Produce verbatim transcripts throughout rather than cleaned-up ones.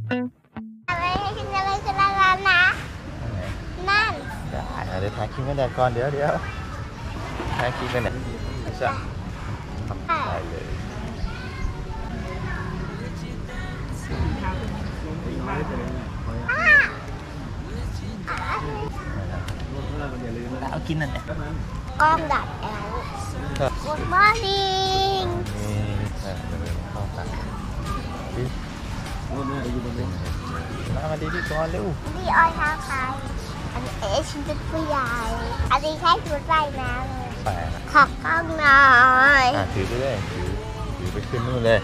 อะไรกินอะไรกันแล้วนะนั่นได้เดี๋ยวถ่ายคลิปกันแดดก่อนเดี๋ยวเดี๋ยวถ่ายคลิปกันแดดจะได้เลยเอากินนั่นแหละกล้องดัดแอล Good morning นี่เข้ากันมามาดีดีก่อนเร็วนี่ออยทางใครอันนี้เอชินเป็นผู้ใหญ่อันนี้แค่ชุดว่ายน้ำเลยขอบกล้องหน่อยถือไปเลยถือถือไปขึ้นนู่นเลย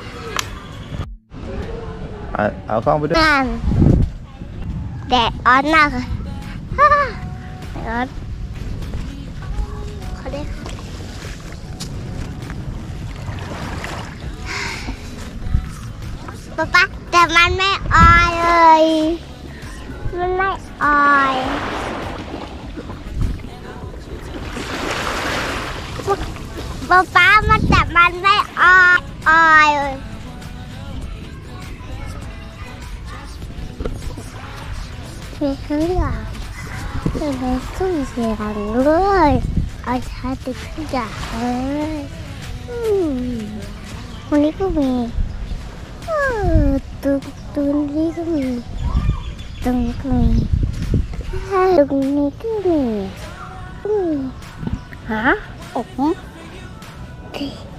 เอากล้องไปด้วยนั่นแดดอ่อนมากเลยร้อนเขาเรียกป๊าป๊าแต่มันไม่ออยเลยมันไม่ออยป๊าป๊ามันแต่มันไม่ออยออยเลยไม่เคยอ่ะไม่เคยเสียงเลยเอาชาติขึ้นจากเลยวันนี้ก็มีตรงตรงนี้ก็มีตรงนี้ก็มีตรงนี้ก็มีฮะโอ้โห